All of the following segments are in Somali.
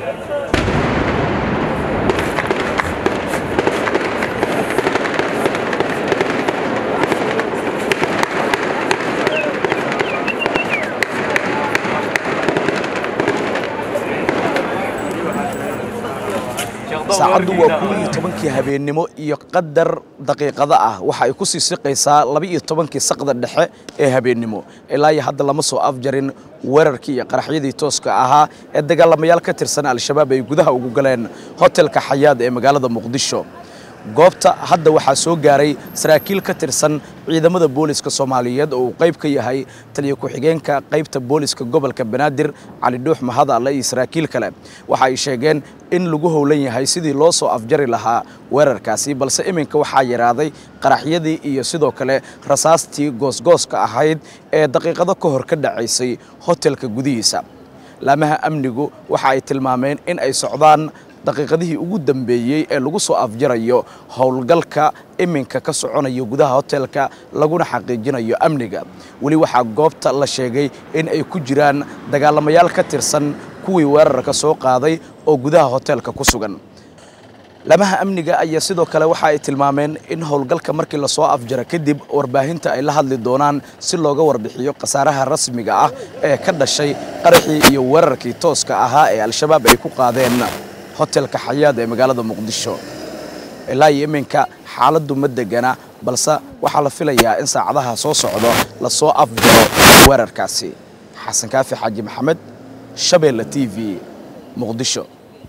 saacadu waa 12 habeenimo iyo qadar daqiiqada ah waxa ay ku sii siqaysaa 12 saqda dhexe ee habeenimo ilaa hadda lama soo afjarin weerarkii iyo qaraxyadii tooska ahaa ee dagaalamayaal ka tirsan al-shabaab ay gudaha ugu galeen hotelka Xayaad ee magaalada Muqdisho goobta hadda waxaa soo gaaray saraakiil ka tirsan ciidamada booliska Soomaaliyeed oo qayb ka yahay taliye ku-xigeenka qaybta booliska gobolka Banaadir Cali Dhuux Mahad Alle iyo saraakiil kale waxa ay sheegeen in lagu howlan yahay sidii loo soo afjari lahaa weerarkaasi balse iminka waxaa yaraaday qaraxyadii iyo sidoo kale rasaastii goosgooska ahayd ee daqiiqado ka hor ka dhacaysay hotelka gudihiisa laamaha amnigu waxa ay tilmaameen in ay socdaan daqiiqadihii ugu dambeeyay ee lagu soo afjarayo howlgalka iminka ka soconayo gudaha hotelka laguna xaqiijinayo amniga wali waxa goobta la sheegay in ay ku jiraan dagaalamayaal ka tirsan kuwii weerarka soo qaaday oo gudaha hotelka ku sugan lamaha amniga ayaa sidoo kale waxa ay tilmaameen in howlgalka markii la soo afjara kadib warbaahinta ay la hadli doonaan si looga warbixiyo qasaaraha rasmiga ah ee ka dhashay qaraxii iyo weerarkii tooska ahaa ee al-shabaab ay ku qaadeen hotelka Xayaad ee magaalada Muqdisho ilaa iminka xaaladdu ma degana balse waxa la filayaa in saacadaha soo socdo la soo afjaro weerarkaasi xasan kaafi xaaji maxamed Shabeelle TV Muqdisho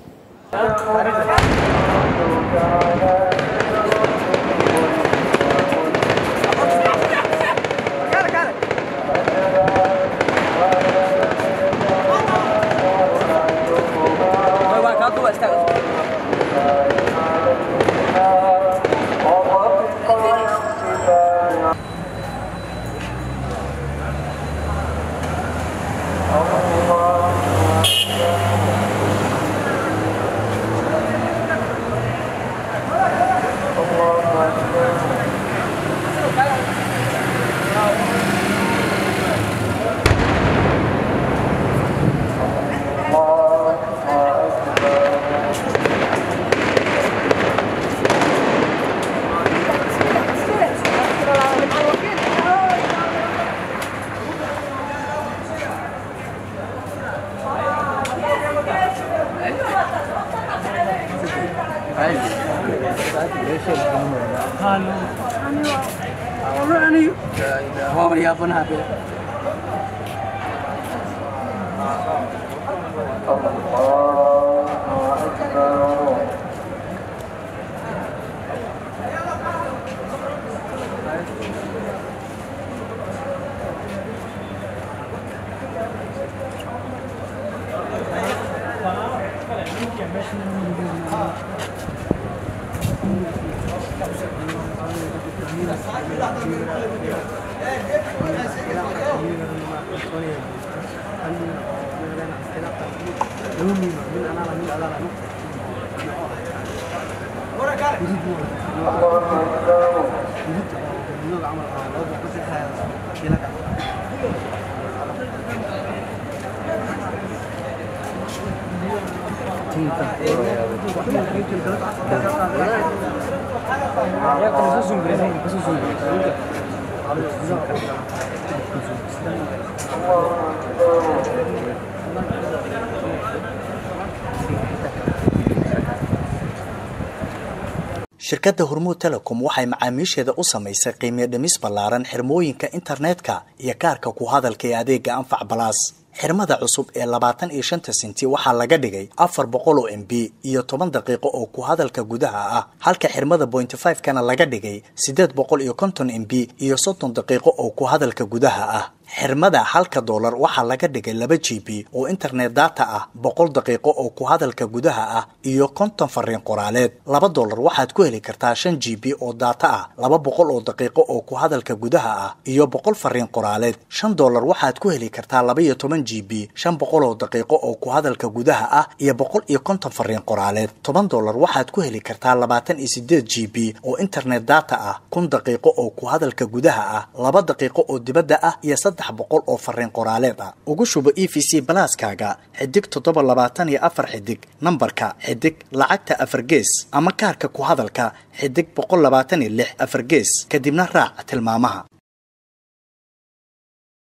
shirkadda Hormuud Telecom waxay macaamiisheeda u samaysay qiimo dhimis ballaaran xirmooyinka internetka iyo kaarka ku hadalka ee adeega Anfac Plus xirmada cusub ee 25 senti waxaa laga dhigay 400 MB iyo 10 daqiiqo oo ku hadalka gudaha ah halka xirmada 0.5 kana laga dhigay 850 MB iyo 30 daqiiqo oo ku hadalka gudaha ah xirmada $1 waxaa laga dhigay 2 GB oo internet data ah 100 daqiiqo oo ku hadalka gudaha ah iyo 50 fariin qoraaleed $2 waxaad ku heli kartaa 5 GB oo data ah 200 oo daqiiqo oo ku hadalka gudaha ah iyo 100 fariin qoraaleed $5 waxaad ku heli kartaa 12 GB 500 daqiiqo oo ku hadalka gudaha ah iyo 150 fariin qoraaleed. $10 waxaad ku heli kartaa 28 GB oo internet data ah, 1000 daqiiqo oo ku hadalka gudaha ah, 2 daqiiqo oo dibadda ah iyo 300 oo fariin qoraaleed ah. ugu shubo EVC Plus-kaaga xidig 724 xidig nambarka xidig lacagta 4 gees ama kaarka ku hadalka xidig 126 4 gees kadibna raac tilmaamaha.